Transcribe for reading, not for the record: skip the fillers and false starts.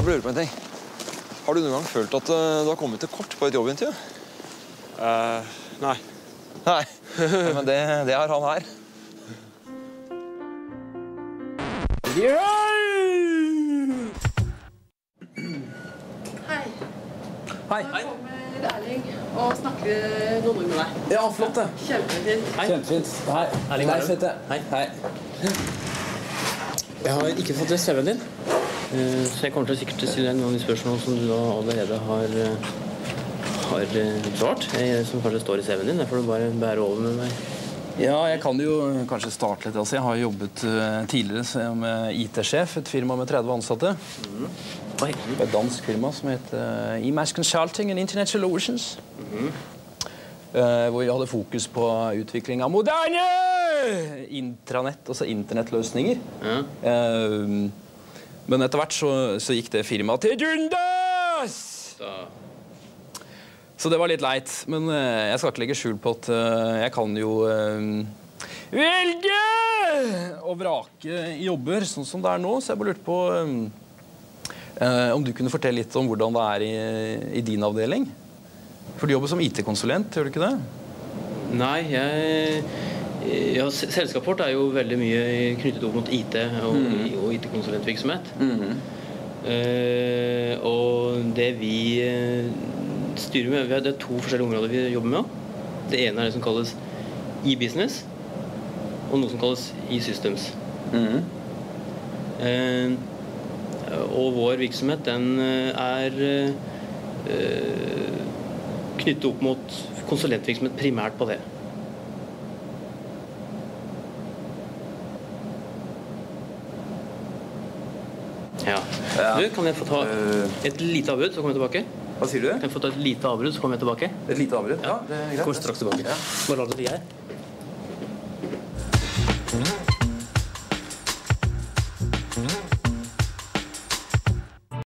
Jeg lurer på en ting. Har du noen gang følt at du har kommet til kort på et jobbintervju? Nei. Nei, men det har han her. Hei. Hei. Nå kommer Erling og snakker noen ord med deg. Ja, flott det. Kjempefint. Kjempefint. Hei. Erling, Nei, fint det. Hei. Jeg har ikke fått lest CV-en din, så jeg kommer til sikkert til å stille deg noen spørsmål som du da allerede har svart, som kanskje står i CV-en din. Det får du bare bære over med meg. Ja, jeg kan jo kanskje starte litt. Altså, jeg har jobbet tidligere som IT-sjef, et firma med 30 ansatte. Et dansk firma som heter Imash Consulting and Internet Solutions. Hvor vi hadde fokus på utvikling av moderne intranett, altså internettløsninger. Men etter hvert så gikk det firmaet til dundas! Så det var litt leit, men jeg skal ikke legge skjul på at jeg kan jo velge og vrake jobber sånn som det er nå, så jeg bare lurte på om du kunne fortelle litt om hvordan det er i din avdeling. For du jobber som IT-konsulent, gjør du ikke det? Nei, selskapet vårt er jo veldig mye knyttet opp mot IT og IT-konsulentvirksomhet. Og det vi styrer med, det er 2 forskjellige områder vi jobber med. Det ene er det som kalles e-business, og noe som kalles e-systems. Og vår virksomhet, den er knyttet opp mot konsulentvirksomhet primært på det. Ja. Du, kan jeg få ta et lite avbrudd, så kommer jeg tilbake? Hva sier du? Kan jeg få ta et lite avbrudd, så kommer jeg tilbake? Et lite avbrudd? Ja, det er greit. Kommer straks tilbake. Bare la det ligge her.